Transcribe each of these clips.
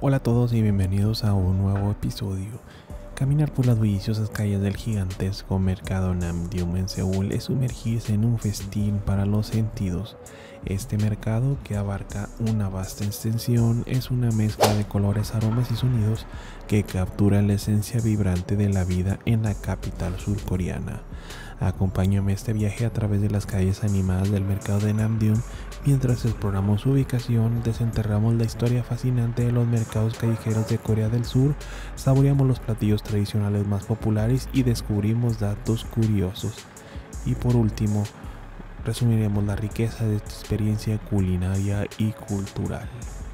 Hola a todos y bienvenidos a un nuevo episodio. Caminar por las bulliciosas calles del gigantesco mercado Namdyeom en Seúl es sumergirse en un festín para los sentidos. Este mercado, que abarca una vasta extensión, es una mezcla de colores, aromas y sonidos que captura la esencia vibrante de la vida en la capital surcoreana. Acompáñame a este viaje a través de las calles animadas del mercado de Namdyeom. Mientras exploramos su ubicación, desenterramos la historia fascinante de los mercados callejeros de Corea del Sur, saboreamos los platillos tradicionales más populares y descubrimos datos curiosos. Y por último, resumiremos la riqueza de esta experiencia culinaria y cultural.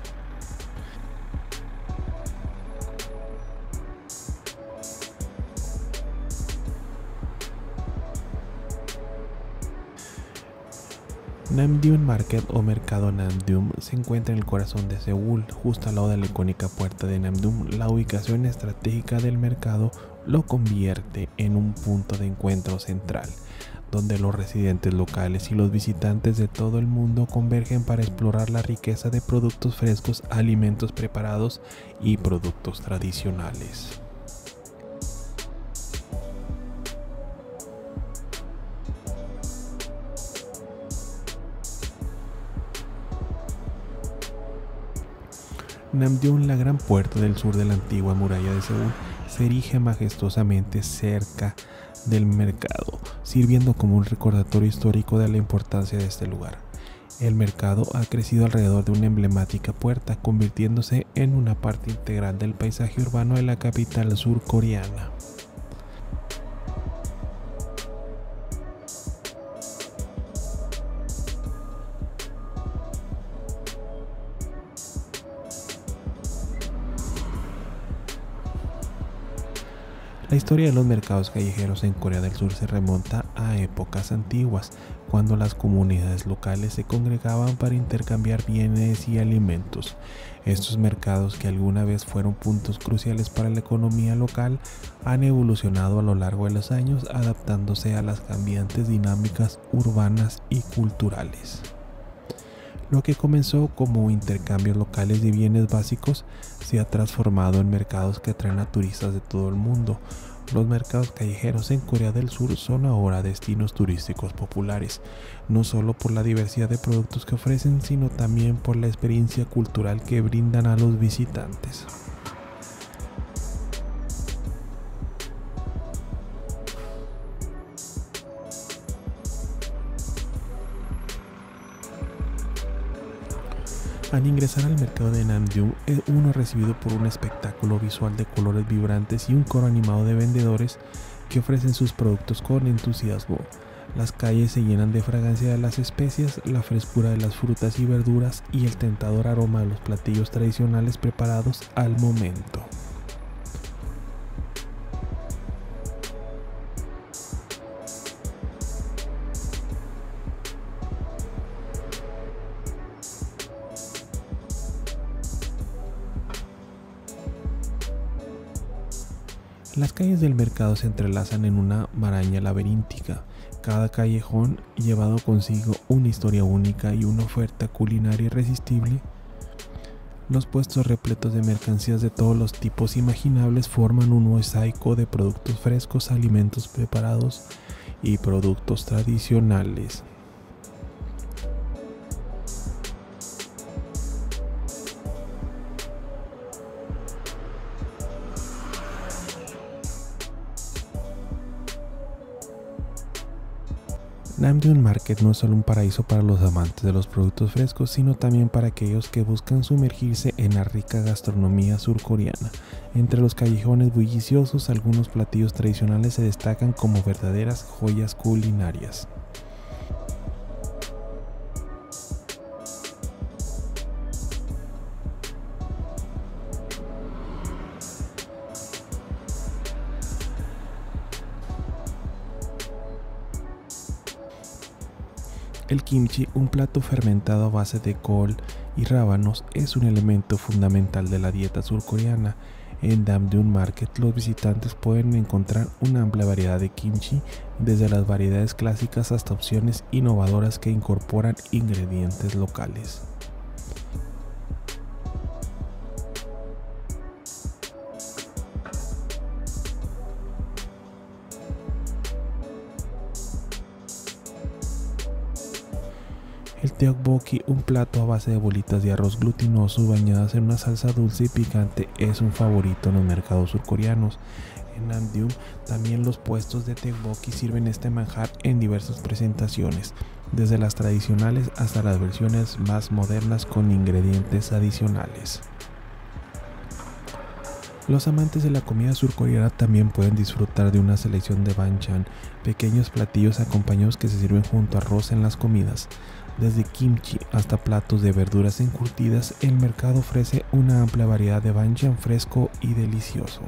Namdyeom Market o Mercado Namdyeom se encuentra en el corazón de Seúl, justo al lado de la icónica puerta de Namdyeom. La ubicación estratégica del mercado lo convierte en un punto de encuentro central, donde los residentes locales y los visitantes de todo el mundo convergen para explorar la riqueza de productos frescos, alimentos preparados y productos tradicionales. Namdyeom, la gran puerta del sur de la antigua muralla de Seúl, se erige majestuosamente cerca del mercado, sirviendo como un recordatorio histórico de la importancia de este lugar. El mercado ha crecido alrededor de una emblemática puerta, convirtiéndose en una parte integral del paisaje urbano de la capital surcoreana. La historia de los mercados callejeros en Corea del Sur se remonta a épocas antiguas, cuando las comunidades locales se congregaban para intercambiar bienes y alimentos. Estos mercados, que alguna vez fueron puntos cruciales para la economía local, han evolucionado a lo largo de los años, adaptándose a las cambiantes dinámicas urbanas y culturales. Lo que comenzó como intercambios locales de bienes básicos se ha transformado en mercados que atraen a turistas de todo el mundo. Los mercados callejeros en Corea del Sur son ahora destinos turísticos populares, no solo por la diversidad de productos que ofrecen, sino también por la experiencia cultural que brindan a los visitantes. Al ingresar al mercado de Namdyeom, uno es recibido por un espectáculo visual de colores vibrantes y un coro animado de vendedores que ofrecen sus productos con entusiasmo. Las calles se llenan de fragancia de las especias, la frescura de las frutas y verduras y el tentador aroma de los platillos tradicionales preparados al momento. Las calles del mercado se entrelazan en una maraña laberíntica. Cada callejón llevado consigo una historia única y una oferta culinaria irresistible. Los puestos repletos de mercancías de todos los tipos imaginables forman un mosaico de productos frescos, alimentos preparados y productos tradicionales. Namdyeom Market no es solo un paraíso para los amantes de los productos frescos, sino también para aquellos que buscan sumergirse en la rica gastronomía surcoreana. Entre los callejones bulliciosos, algunos platillos tradicionales se destacan como verdaderas joyas culinarias. El kimchi, un plato fermentado a base de col y rábanos, es un elemento fundamental de la dieta surcoreana. En Namdyeom Market los visitantes pueden encontrar una amplia variedad de kimchi, desde las variedades clásicas hasta opciones innovadoras que incorporan ingredientes locales. El tteokbokki, un plato a base de bolitas de arroz glutinoso bañadas en una salsa dulce y picante, es un favorito en los mercados surcoreanos. En Namdaeum también los puestos de tteokbokki sirven este manjar en diversas presentaciones, desde las tradicionales hasta las versiones más modernas con ingredientes adicionales. Los amantes de la comida surcoreana también pueden disfrutar de una selección de banchan, pequeños platillos acompañados que se sirven junto a arroz en las comidas. Desde kimchi hasta platos de verduras encurtidas, el mercado ofrece una amplia variedad de banchan fresco y delicioso.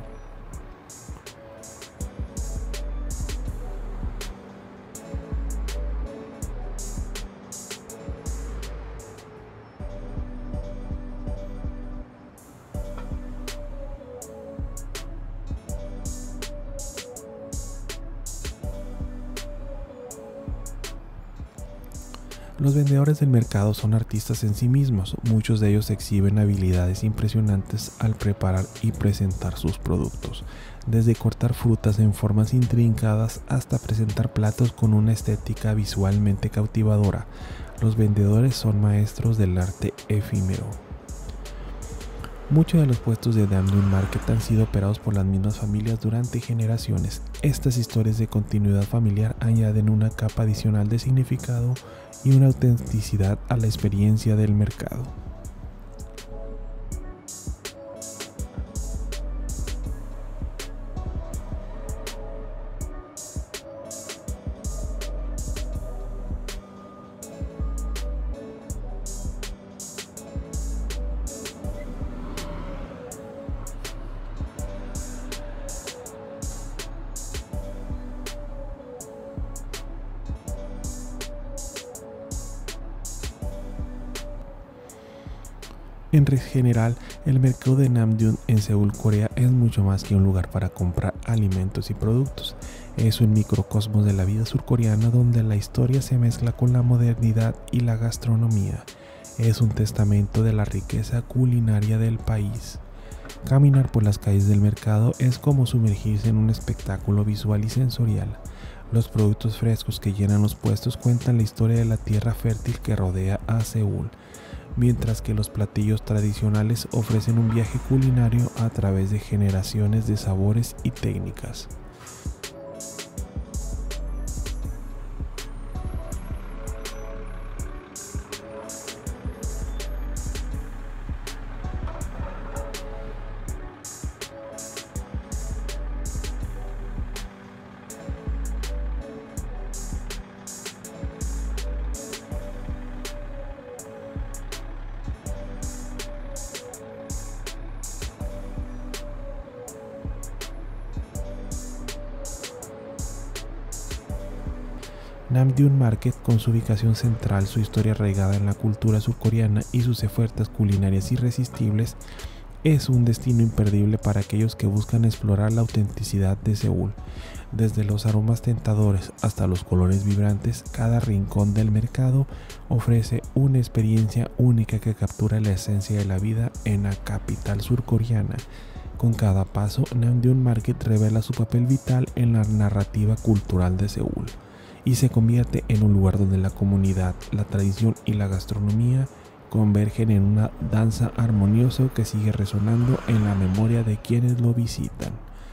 Los vendedores del mercado son artistas en sí mismos, muchos de ellos exhiben habilidades impresionantes al preparar y presentar sus productos, desde cortar frutas en formas intrincadas hasta presentar platos con una estética visualmente cautivadora. Los vendedores son maestros del arte efímero. Muchos de los puestos de Namdaeum Market han sido operados por las mismas familias durante generaciones. Estas historias de continuidad familiar añaden una capa adicional de significado y una autenticidad a la experiencia del mercado. En general, el mercado de Namdaeum en Seúl, Corea, es mucho más que un lugar para comprar alimentos y productos. Es un microcosmos de la vida surcoreana donde la historia se mezcla con la modernidad y la gastronomía. Es un testamento de la riqueza culinaria del país. Caminar por las calles del mercado es como sumergirse en un espectáculo visual y sensorial. Los productos frescos que llenan los puestos cuentan la historia de la tierra fértil que rodea a Seúl, mientras que los platillos tradicionales ofrecen un viaje culinario a través de generaciones de sabores y técnicas. Namdaeum Market, con su ubicación central, su historia arraigada en la cultura surcoreana y sus ofertas culinarias irresistibles, es un destino imperdible para aquellos que buscan explorar la autenticidad de Seúl. Desde los aromas tentadores hasta los colores vibrantes, cada rincón del mercado ofrece una experiencia única que captura la esencia de la vida en la capital surcoreana. Con cada paso, Namdaeum Market revela su papel vital en la narrativa cultural de Seúl y se convierte en un lugar donde la comunidad, la tradición y la gastronomía convergen en una danza armoniosa que sigue resonando en la memoria de quienes lo visitan.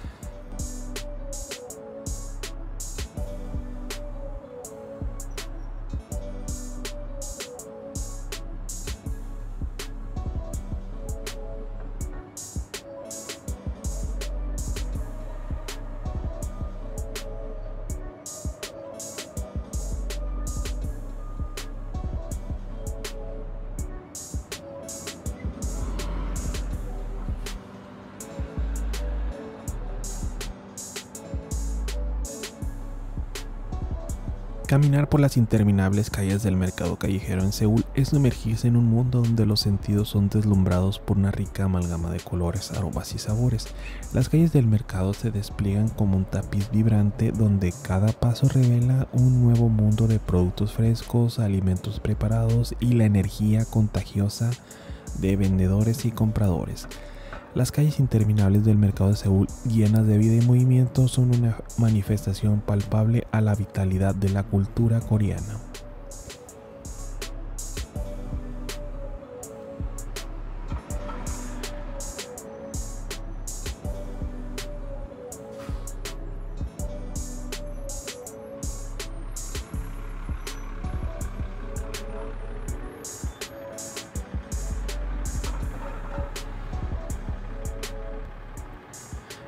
Caminar por las interminables calles del mercado callejero en Seúl es sumergirse en un mundo donde los sentidos son deslumbrados por una rica amalgama de colores, aromas y sabores. Las calles del mercado se despliegan como un tapiz vibrante donde cada paso revela un nuevo mundo de productos frescos, alimentos preparados y la energía contagiosa de vendedores y compradores. Las calles interminables del mercado de Seúl, llenas de vida y movimiento, son una manifestación palpable a la vitalidad de la cultura coreana.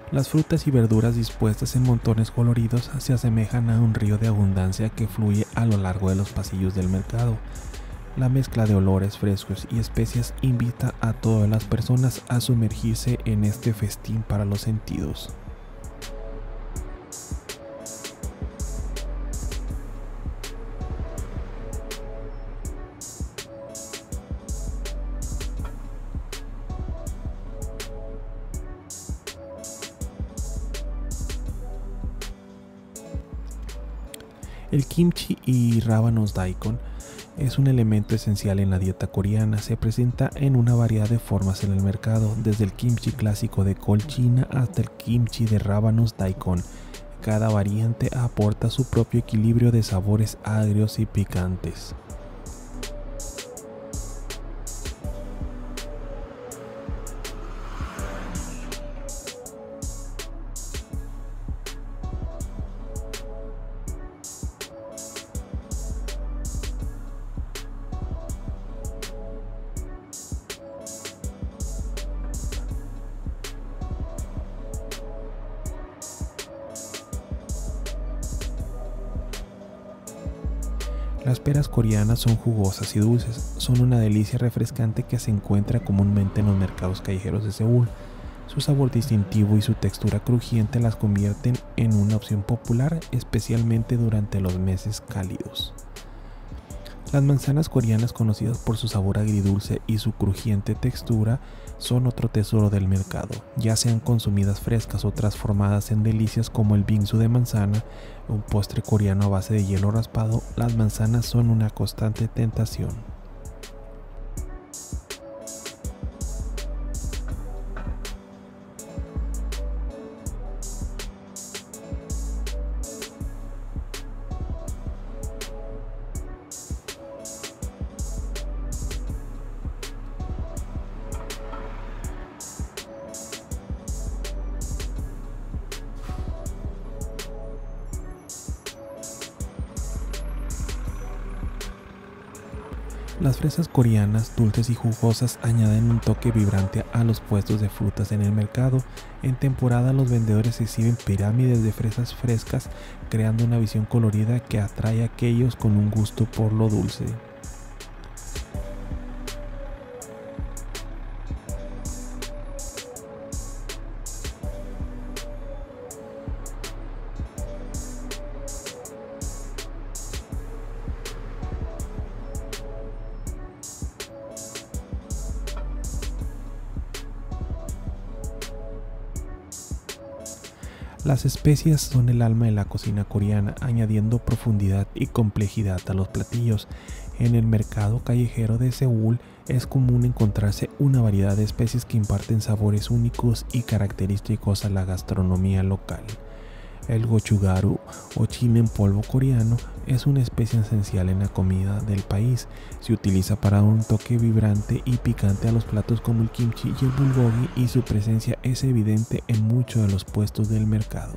Las frutas y verduras dispuestas en montones coloridos se asemejan a un río de abundancia que fluye a lo largo de los pasillos del mercado. La mezcla de olores frescos y especias invita a todas las personas a sumergirse en este festín para los sentidos. El kimchi y rábanos daikon es un elemento esencial en la dieta coreana. Se presenta en una variedad de formas en el mercado, desde el kimchi clásico de col china hasta el kimchi de rábanos daikon. Cada variante aporta su propio equilibrio de sabores agrios y picantes. Las peras coreanas son jugosas y dulces, son una delicia refrescante que se encuentra comúnmente en los mercados callejeros de Seúl. Su sabor distintivo y su textura crujiente las convierten en una opción popular, especialmente durante los meses cálidos. Las manzanas coreanas, conocidas por su sabor agridulce y su crujiente textura, son otro tesoro del mercado, ya sean consumidas frescas o transformadas en delicias como el bingsu de manzana, un postre coreano a base de hielo raspado. Las manzanas son una constante tentación. Las fresas coreanas, dulces y jugosas, añaden un toque vibrante a los puestos de frutas en el mercado. En temporada, los vendedores exhiben pirámides de fresas frescas, creando una visión colorida que atrae a aquellos con un gusto por lo dulce. Las especias son el alma de la cocina coreana, añadiendo profundidad y complejidad a los platillos. En el mercado callejero de Seúl es común encontrarse una variedad de especies que imparten sabores únicos y característicos a la gastronomía local. El gochugaru o chile en polvo coreano es una especie esencial en la comida del país. Se utiliza para dar un toque vibrante y picante a los platos como el kimchi y el bulgogi, y su presencia es evidente en muchos de los puestos del mercado.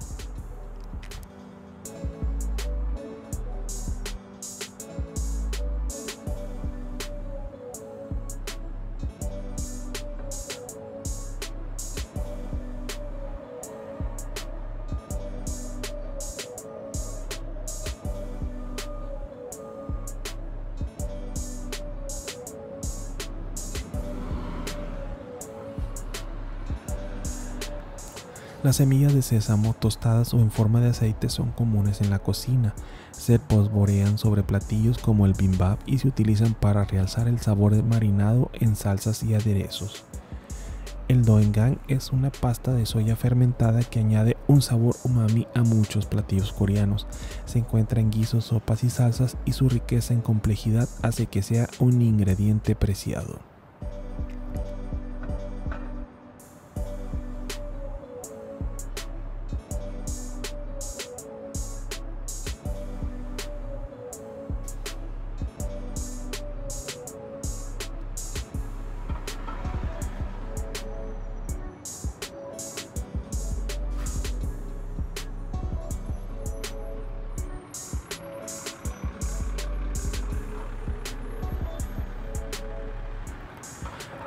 Las semillas de sésamo tostadas o en forma de aceite son comunes en la cocina. Se polvorean sobre platillos como el bibimbap y se utilizan para realzar el sabor marinado en salsas y aderezos. El doenjang es una pasta de soya fermentada que añade un sabor umami a muchos platillos coreanos. Se encuentra en guisos, sopas y salsas, y su riqueza en complejidad hace que sea un ingrediente preciado.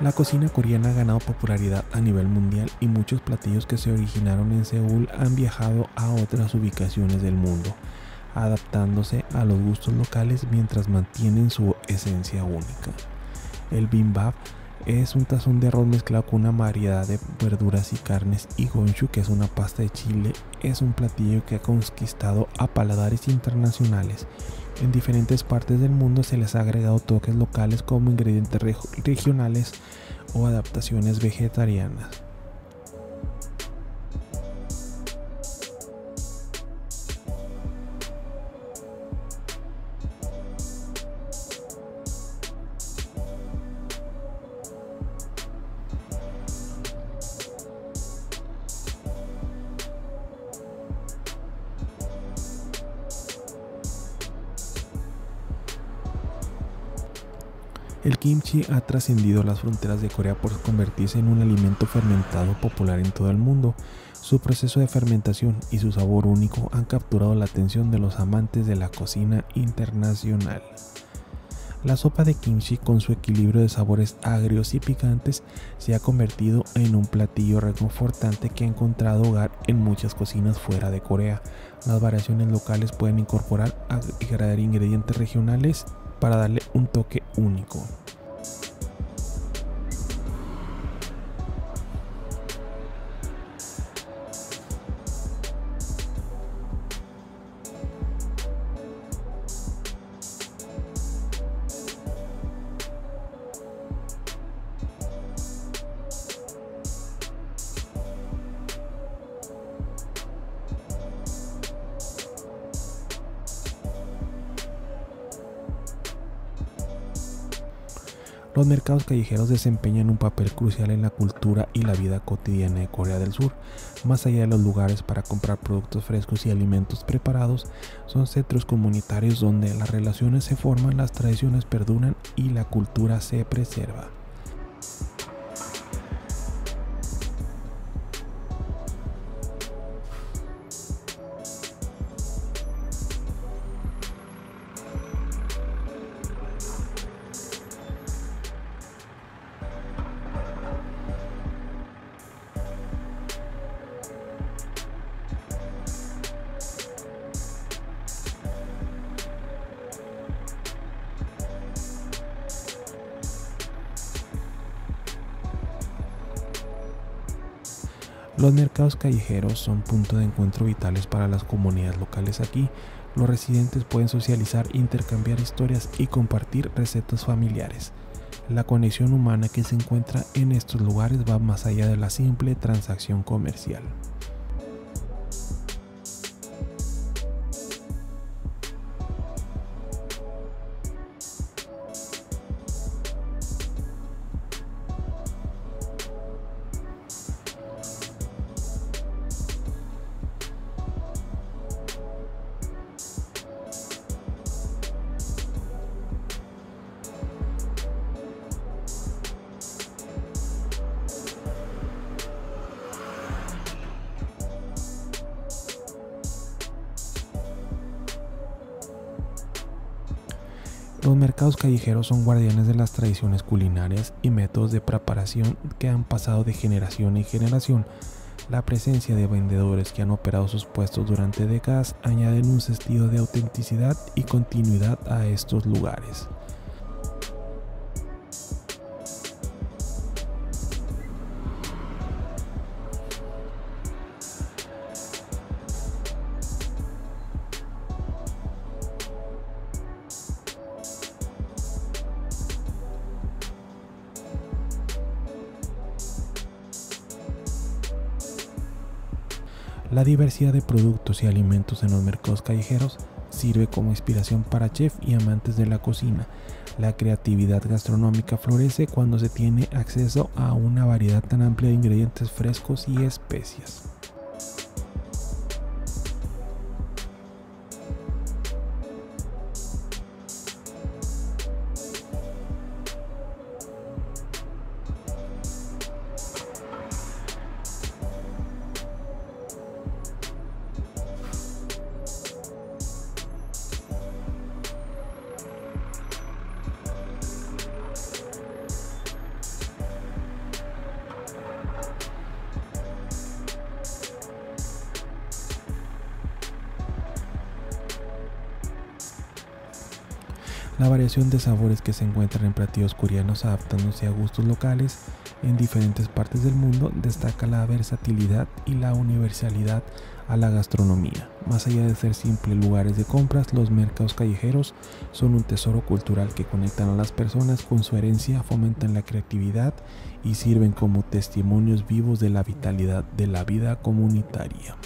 La cocina coreana ha ganado popularidad a nivel mundial y muchos platillos que se originaron en Seúl han viajado a otras ubicaciones del mundo, adaptándose a los gustos locales mientras mantienen su esencia única. El bibimbap es un tazón de arroz mezclado con una variedad de verduras y carnes, y gochujang, que es una pasta de chile, es un platillo que ha conquistado a paladares internacionales. En diferentes partes del mundo se les ha agregado toques locales como ingredientes regionales o adaptaciones vegetarianas. El kimchi ha trascendido las fronteras de Corea por convertirse en un alimento fermentado popular en todo el mundo. Su proceso de fermentación y su sabor único han capturado la atención de los amantes de la cocina internacional. La sopa de kimchi, con su equilibrio de sabores agrios y picantes, se ha convertido en un platillo reconfortante que ha encontrado hogar en muchas cocinas fuera de Corea. Las variaciones locales pueden incorporar y agregar ingredientes regionales para darle un toque único. Los mercados callejeros desempeñan un papel crucial en la cultura y la vida cotidiana de Corea del Sur. Más allá de los lugares para comprar productos frescos y alimentos preparados, son centros comunitarios donde las relaciones se forman, las tradiciones perduran y la cultura se preserva. Los mercados callejeros son puntos de encuentro vitales para las comunidades locales aquí. Los residentes pueden socializar, intercambiar historias y compartir recetas familiares. La conexión humana que se encuentra en estos lugares va más allá de la simple transacción comercial. Los mercados callejeros son guardianes de las tradiciones culinarias y métodos de preparación que han pasado de generación en generación. La presencia de vendedores que han operado sus puestos durante décadas añaden un sentido de autenticidad y continuidad a estos lugares. La diversidad de productos y alimentos en los mercados callejeros sirve como inspiración para chefs y amantes de la cocina. La creatividad gastronómica florece cuando se tiene acceso a una variedad tan amplia de ingredientes frescos y especias. La variación de sabores que se encuentran en platillos coreanos adaptándose a gustos locales en diferentes partes del mundo destaca la versatilidad y la universalidad a la gastronomía. Más allá de ser simples lugares de compras, los mercados callejeros son un tesoro cultural que conectan a las personas con su herencia, fomentan la creatividad y sirven como testimonios vivos de la vitalidad de la vida comunitaria.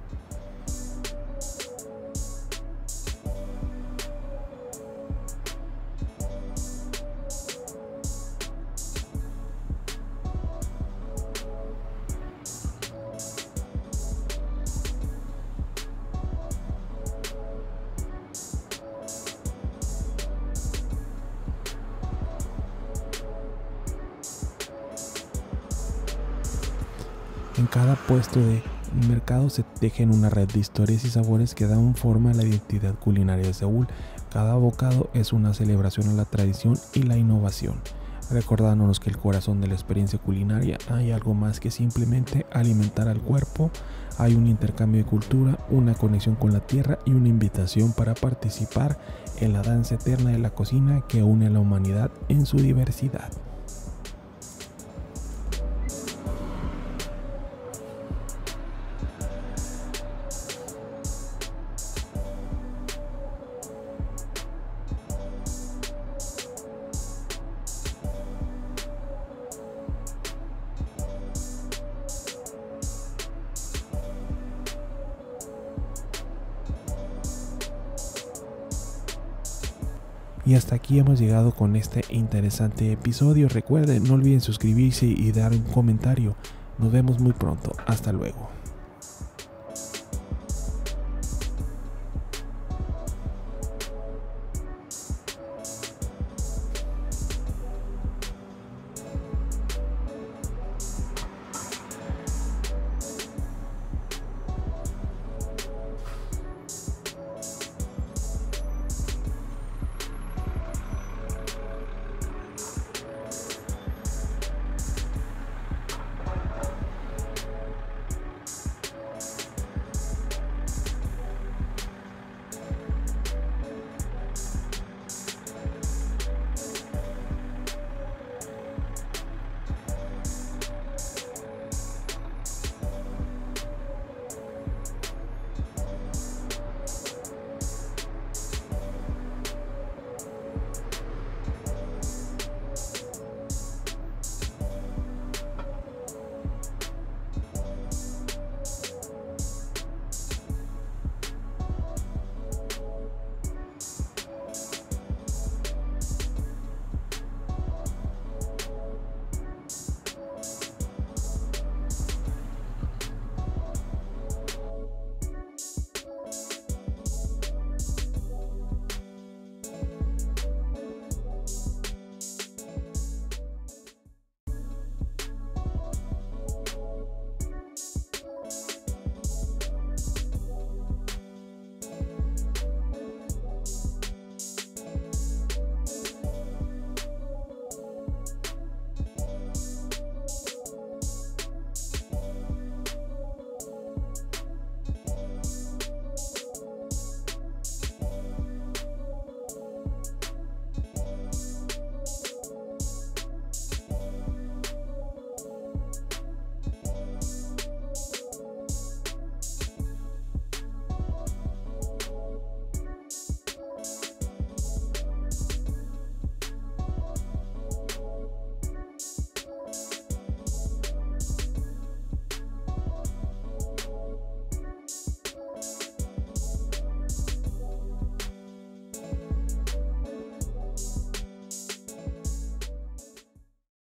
En cada puesto de mercado se tejen una red de historias y sabores que dan forma a la identidad culinaria de Seúl. Cada bocado es una celebración a la tradición y la innovación, recordándonos que el corazón de la experiencia culinaria hay algo más que simplemente alimentar al cuerpo. Hay un intercambio de cultura, una conexión con la tierra y una invitación para participar en la danza eterna de la cocina que une a la humanidad en su diversidad. Y hasta aquí hemos llegado con este interesante episodio. Recuerden, no olviden suscribirse y dar un comentario. Nos vemos muy pronto. Hasta luego.